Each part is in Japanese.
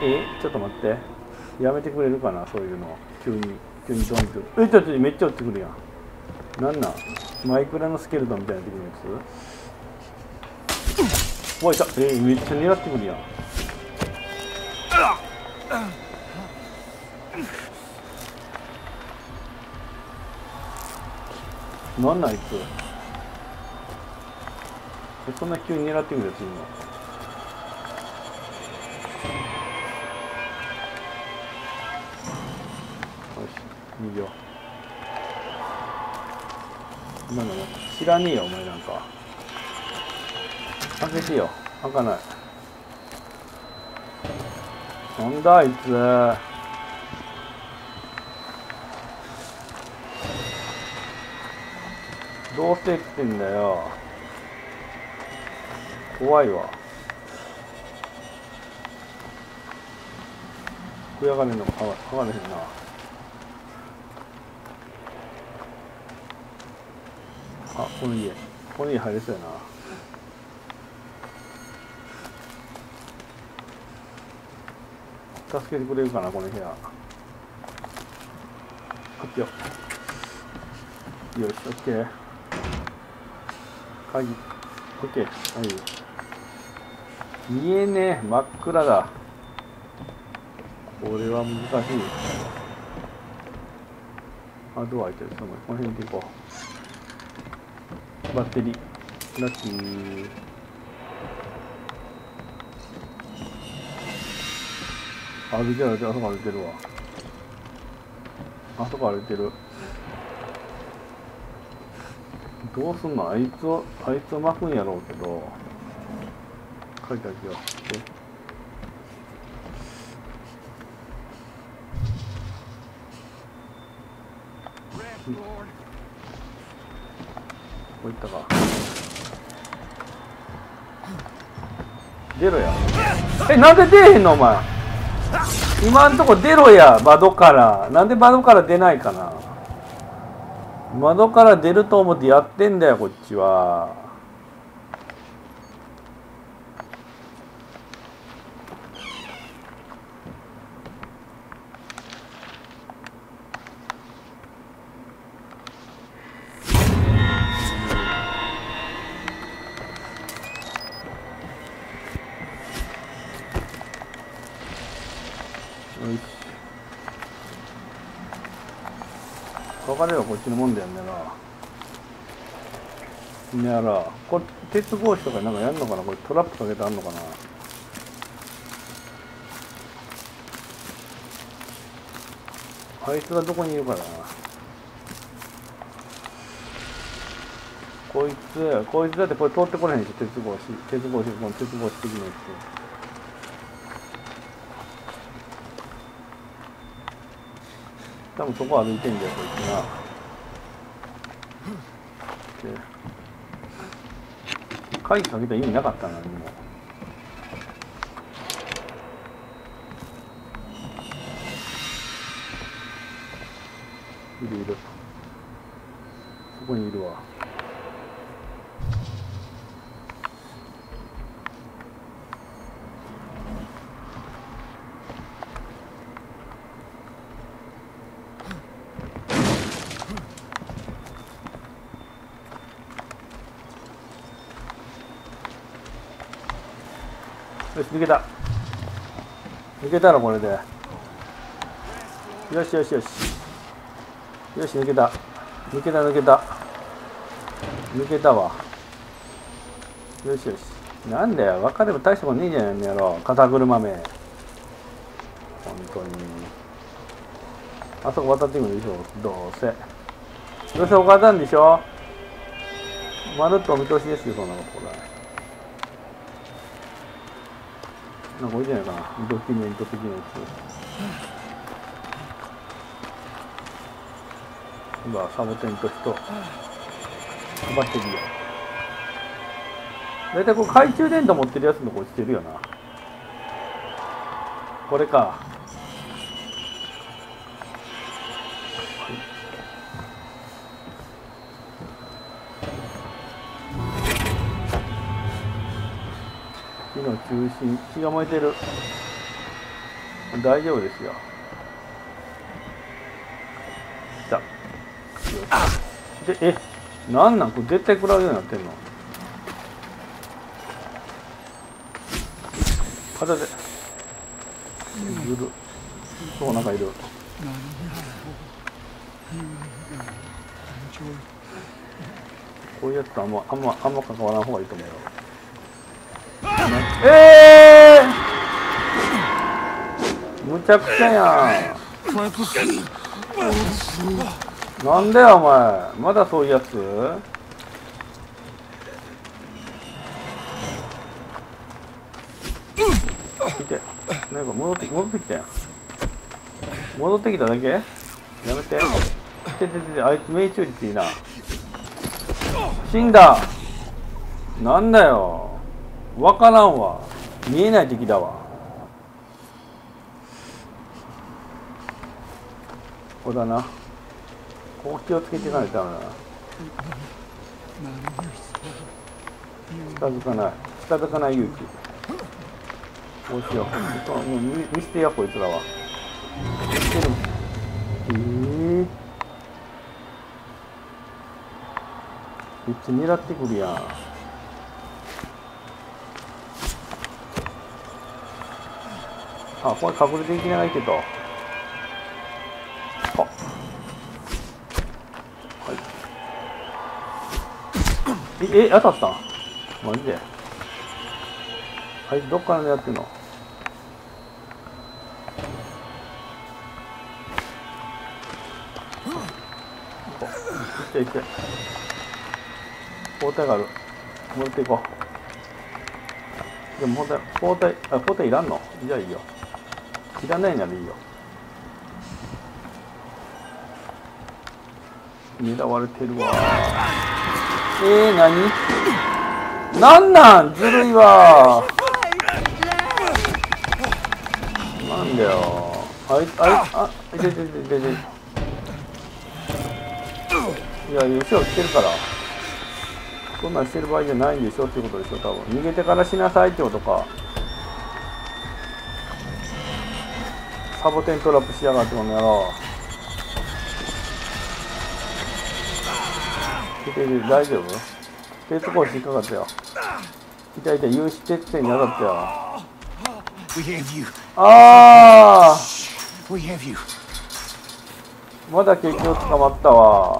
ちょっと待って。やめてくれるかな、そういうの。急にドンと。ちょっとめっちゃ撃ってくるやん。なんなんマイクラのスケルトンみたいな的なやつ。おい、いた。めっちゃ狙ってくるやん。なんなんあいつ。そんな急に狙ってくるやついるの。よし、逃げよう。今の知らねえよ、お前なんか。開けてよ。開かない。なんだあいつ。どうしてってんだよ。怖いわ。食い上がれんのか剥がれへんな。あ、この家入れそうやな。助けてくれるかな、この部屋。開けよう。よし、オッケー。鍵、オッケー。はい。見えねえ、真っ暗だ。これは難しい。あ、ドア開いてる。この辺で行こう。バッテリー。ラッキー。歩いてる、あそこ歩いてるわ。あそこ歩いてる。どうすんの、あいつを巻くんやろうけど。書いてあるよ。こういったか。出ろや。なんで出えへんのお前。今んとこ出ろや、窓から。なんで窓から出ないかな。窓から出ると思ってやってんだよ、こっちは。分かればこっちのもんだよねな。ねやら、これ鉄格子とかなんかやんのかな。これトラップかけてあんのかな。あいつがどこにいるかな。こいつだってこれ通ってこないんでしょ。鉄格子的なやつ。多分そこ歩いてんだよ、こいつな。鍵かけたら意味なかったな、何も。いる。そこにいるわ。よし、抜けたらこれで。よし、抜けたわ。よし。なんだよ、分かれば大したことねえじゃないのやろ、肩車め。本当に。あそこ渡ってくるでしょ、どうせ分かったんでしょ。まるっとお見通しですよ、そんなことこれ。なんか多いじゃないかな、意図的なやつ。今はサボテンと人飛ばしてるよ。大体こう懐中電灯持ってるやつの子落ちてるよな。これか。火の中心、火が燃えてる。 大丈夫ですよ。来た。よし。で、なんなんこれ絶対食らうようになってんの。片手。ずる。そう、なんかいる。こういうやつとあんま関わらん方がいいと思うよ。むちゃくちゃやん。なんでやお前、まだそういうやつ。見て、なんか戻ってきたやん。戻ってきただけやめて。あいつ命中率いいな。死んだ。なんだよ、わからんわ。見えない敵だわ。ここだな。ここ気をつけていかないとダメだな。近づかない勇気。こうしよう。もう見捨てやこいつらは。めっちゃ狙ってくるやん。あ、これ隠れていきながらいけと。はい。当たったんマジで。あいつどっから狙ってんの。いって包帯がある。持っていこう。でも包帯いらんの。じゃあいいよ。いらないならいいよ。狙われてるわ。なんなんずるいわ。なんだよ。いや、後ろ来てるから。そんなんしてる場合じゃないんでしょっていうことでしょ、多分。逃げてからしなさいってことか。サボテントラップしやがってこの野郎。大丈夫？鉄格子引っかかったよ。痛い有刺鉄線に当たったよ。ああ。まだ結局捕まったわ。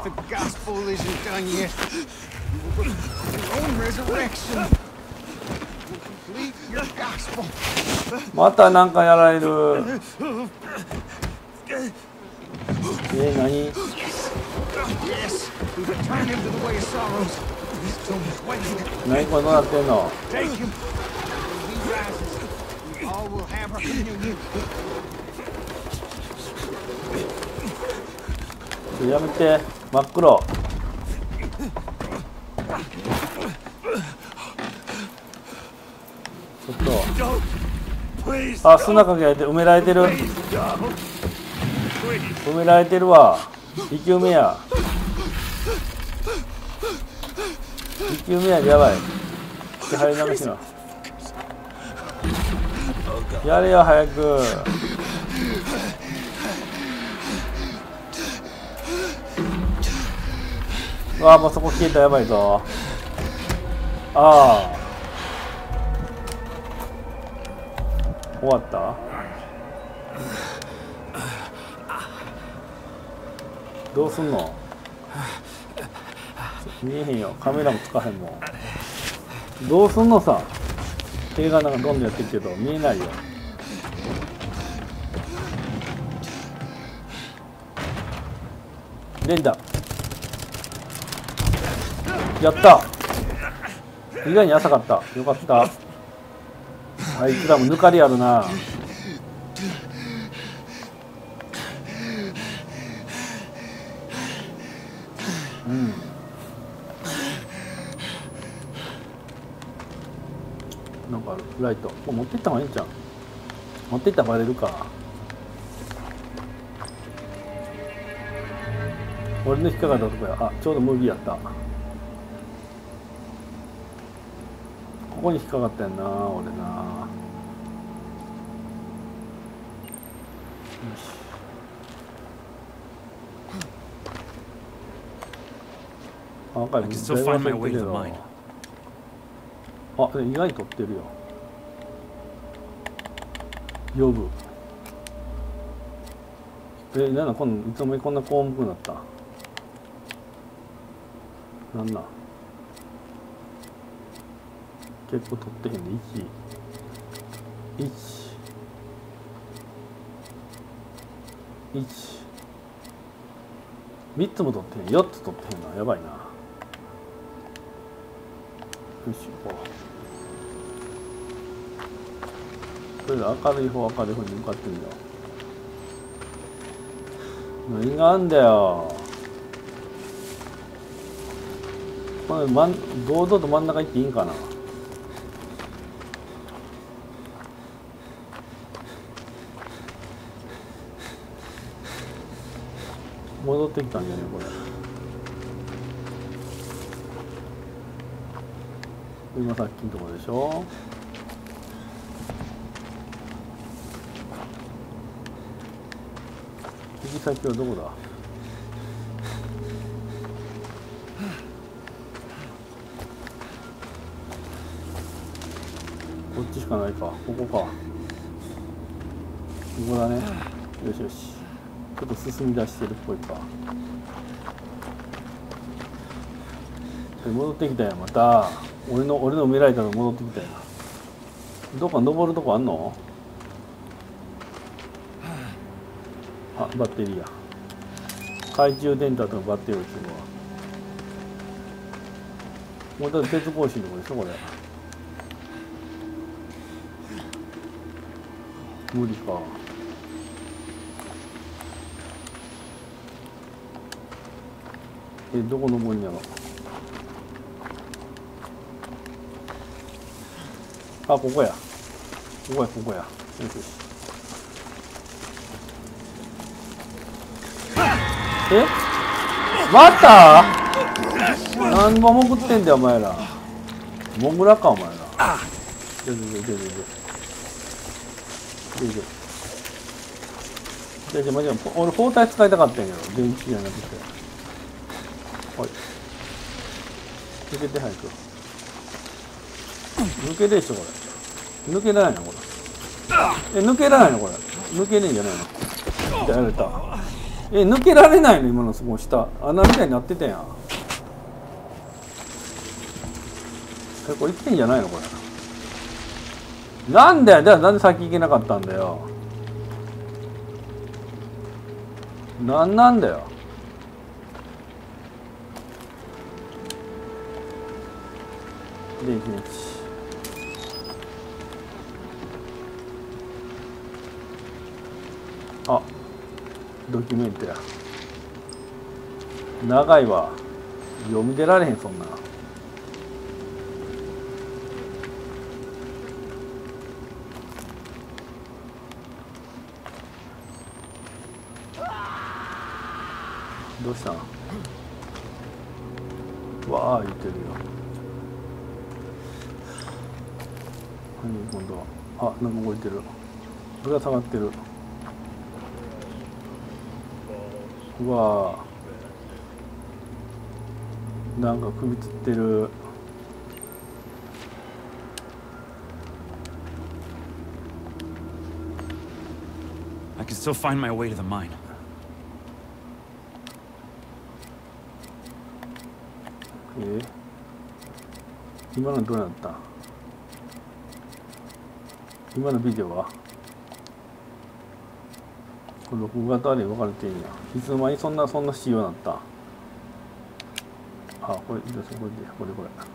またなんかやられる。何？何これどうなってんの？やめて、真っ黒。ちょっと。あ、砂かけられて埋められてる。埋められてるわ。生き埋めや。生き埋めやでやばい。入り流しな。やれよ早く。うわ、もうそこ消えたらやばいぞ。ああ。終わった。どうすんの。見えへんよ。カメラもつかへんもん。どうすんのさ。映画なんかどんどんやってるけど見えないよ。連打。やった。意外に浅かった。よかった。あいつらも抜かりあるな。うん。なんかある。ライト。もう持ってった方がいいんじゃん。持ってったらバレるか。俺の引っかかったとこや。あ、ちょうどムービーやった。ここに引っかかったやんな、俺な。 アーカイブ絶対忘れてるけど。あ、意外と取ってるよ。呼ぶ。なんだ今度いつの間にこんな項目になった。なんだ。結構取ってへんで、1、3つも取ってへん、4つ取ってへんな、やばいな。よし、こう。それで明るい方に向かってみよう。何があんだよ。これ堂々と真ん中行っていいんかな。戻ってきたんじゃねこれ。今さっきのところでしょ。行き先はどこだ。こっちしかないか。ここか。ここだね。よしよし。ちょっと進み出してるっぽいか。戻ってきたよまた。俺の埋められたの戻ってきたよ。どっか登るとこあんの？あ、バッテリーや。懐中電灯とのバッテリーをつぐわ。もうだって鉄格子のとこでしょこれ。無理か。どこ登るんやろ。あ、ここや。ここや。よしよし。また何本潜ってんだよお前ら。モグラかお前ら。出て俺包帯使いたかったんやけど電気じゃなくて。はい抜けて早く。抜けでしょこれ。抜けられないのこれ。抜けられないのこれ。抜けねえんじゃないの。やられた。抜けられないの今のそこ下穴みたいになってたやん。これいってんじゃないのこれ。なんだよ。じゃあなんで先行けなかったんだよ。なんだよ。電気あ、ドキュメントや。長いわ。読み出られへんそんな。どうしたん？わあ言ってるよ。今度はなんか動いてる。ぶら下がってる。うわあなんか首つってる。 I can still find my way to the mine. 今のどうなった？今のビデオはこれ録画とあれ分かれてんや。いつの間にそんな仕様になった。あ、これこれ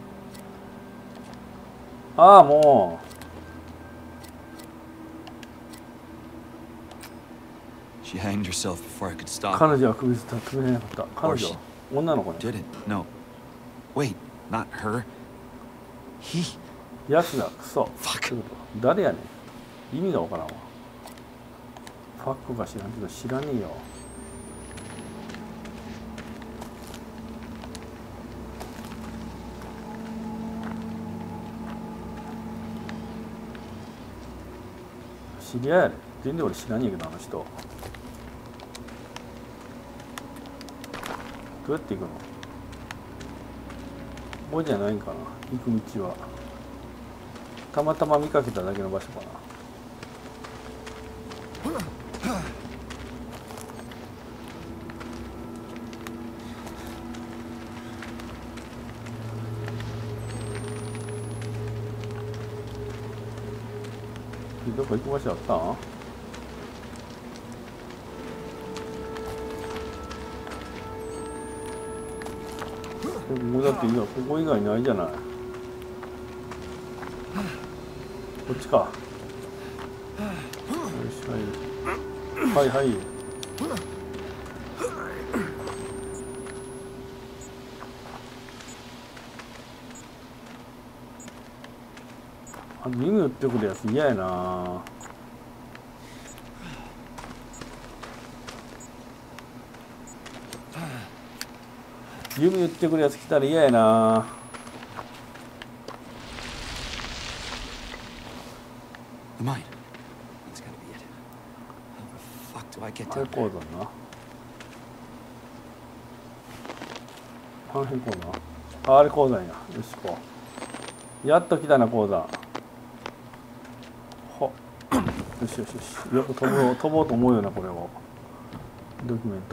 ああもう She hanged herself before I could stop. 彼女は首つったら止めれなかった。彼女女の子ね。 Didn't. No. Wait, not her. He. やつだクソ。誰やねん。意味が分からんわ。ファックか知らんけど知らねえよ。知り合いやで。全然俺知らねえけどあの人。どうやって行くの？ こじゃないんかな、行く道は。たまたま見かけただけの場所かな。どこ行く場所あったん？ここだっていいよ、ここ以外ないじゃない。こっちか。よし、はい。はいはい。あ、弓撃ってくるやつ嫌やな。弓撃ってくるやつ来たら嫌やな。 The mine. That's gotta be it. How the fuck do I get あれ down 鉱 there? 山な。あの辺鉱山。あ、あれ鉱山や。よし、こう。やっと来たな、鉱山。ほ。よし。よく飛ぼうと思うよな、これを。ドキュメント。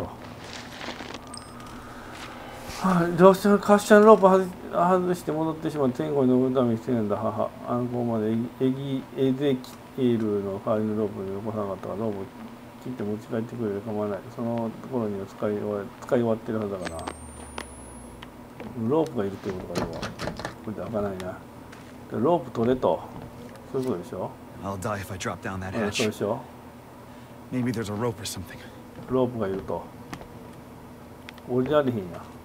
はい、どうしても滑車のロープ外して戻ってしまう。天候に登るために必要なんだ。母。あの子までエゼキエルの代わりのロープに残さなかったから、ロープ切って持ち帰ってくれるか構わない。そのところには使い終わってるはずだから。ロープがいるってことか、要は。これで開かないな。ロープ取れと。そういうことでしょ。 I'll die if I drop down that そう hatch. でしょ。 Maybe there's a rope or something. ロープがいると。降りられへんや。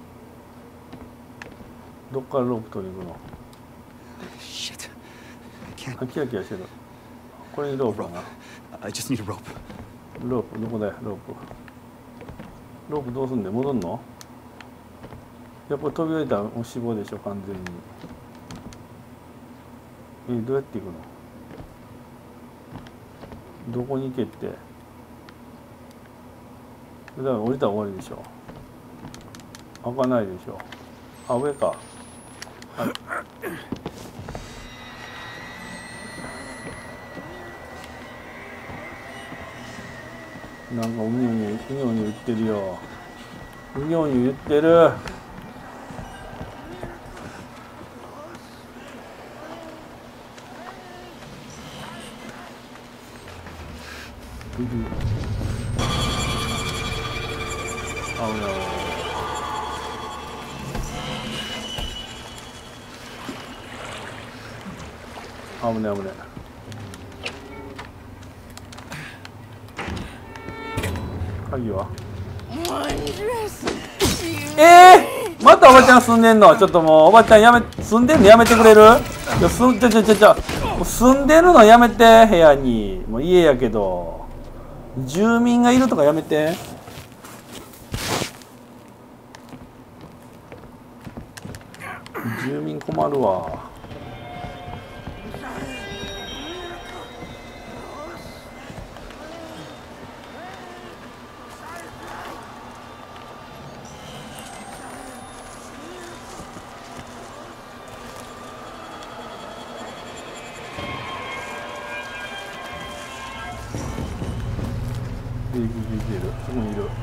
どっからロープ取りに行くの？ Shit. I あ、 can't. キラキラしてる。これにロープかな。 I just need a rope. ロープどこだよ、ロープ。ロープどうすんで戻んの？やっぱり飛び降りたらもう死亡でしょ、完全に。どうやって行くの？どこに行けって。だから降りたら終わりでしょ。開かないでしょ。あ、上か。はい。なんかうにゅ言ってるよ。うにゅ言ってる。あうな。危ね。鍵は？またおばちゃん住んでんの？ちょっともうおばちゃん住んでんのやめてくれる？いや住んでるのやめて、部屋に。もう家やけど住民がいるとかやめて。住民困るわ。そこにいる。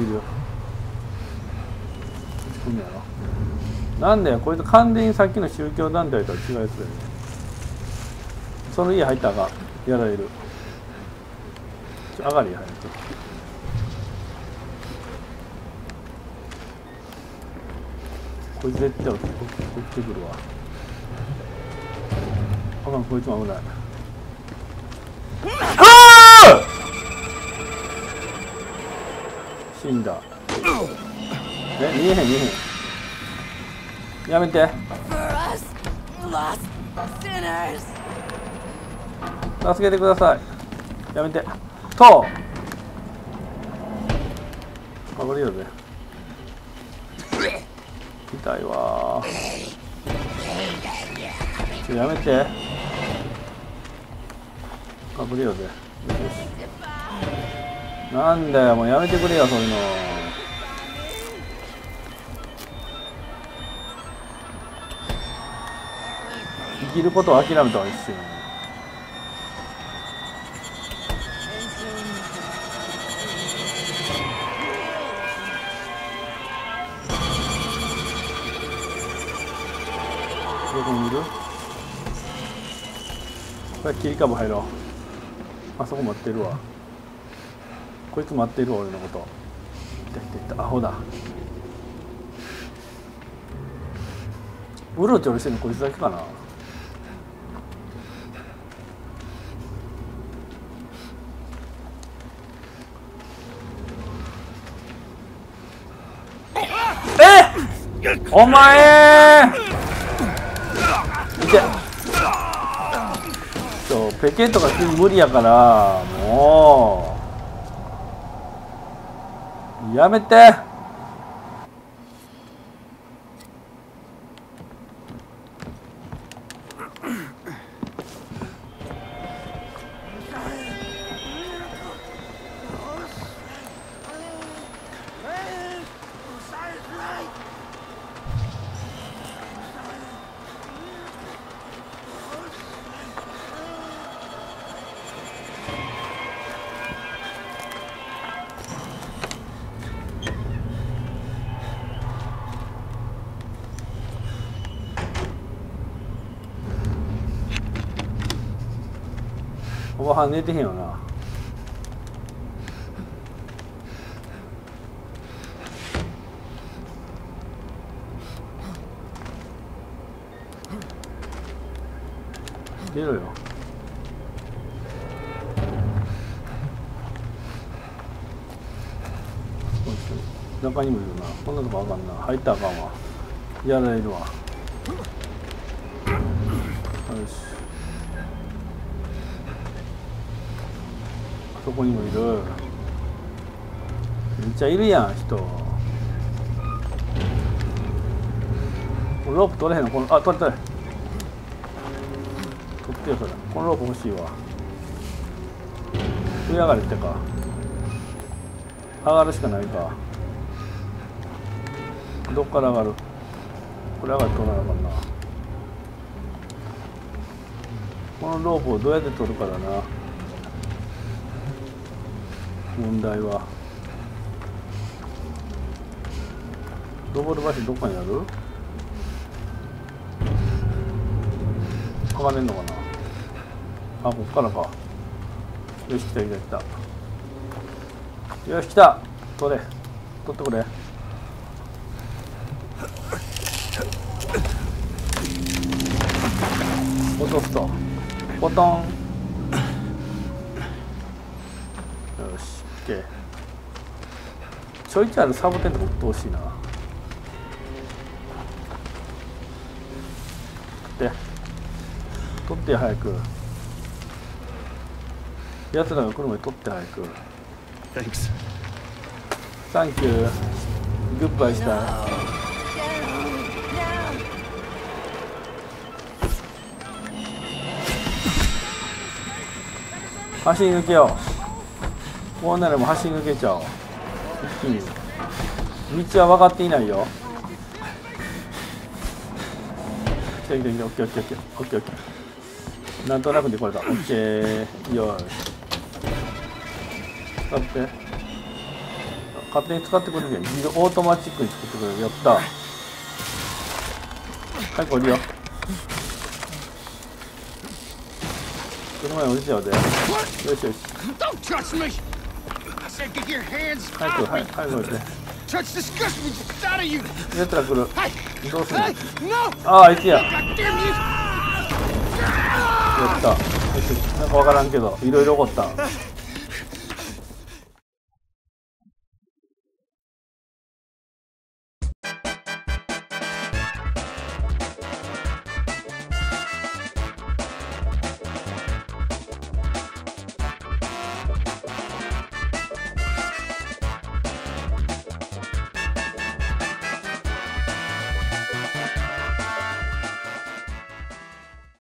こんやろ。なんだよ、こいつ完全にさっきの宗教団体とは違いそうやね。その家入ったらあかん。やられる。上がりや、早く。こいつ絶対起きてくるわ。あかん、こいつも危ない。死んだ。見えへん。やめて。助けてください。やめて。とあ、これよぜ。痛いわー。やめて。かぶれよぜ。よし。なんだよ、もうやめてくれよ、そういうの。 生きることを諦めたわ一瞬。どこにいる？これ切り株入ろう。あそこ待ってるわ。こいつ待ってるわ俺のこと。いったいったいった。アホだ。うろちょろしてるのこいつだけかな。お前いてペケとか無理やからもうやめて。おばはん寝てへんよな。出ろよ。中にもいるな。こんなとこあかんな。入ったらあかんわ。やられるわ。よし。そこにもいる。めっちゃいるやん人。ロープ取れへんの？この取れ取れ。取ってよそれ。このロープ欲しいわ。上上がれってか。上がるしかないか。どっから上がる？これ上がって取らなあかんな。このロープをどうやって取るかだな。問題は登る場所どこにある？上がれんのかな。あ、こっからか。よし来た来た来た。よし来た。取れ取ってくれ。落とすとボトン。よし OK。 ちょいちょいあるサボテンとかうっとうしいな。で取って早く。やつらが来る前に取って早く。サンキュー。グッバイした。走り抜けよう。こうならもう走り抜けちゃおう。一気に道は分かっていないよ。来た来た来た。オッケーオッケーオッケーオッケーオッケー。なんとなくでこれだ。オッケー。よし使って。勝手に使ってくれるやん。自動オートマチックに作ってくれる。やった。はい、これよ。車に降りちゃうで。よしよし。早く、はい、早く降りて。やつら来る。どうするの？ああ、あいつや。やった。なんかわからんけど、いろいろ起こった。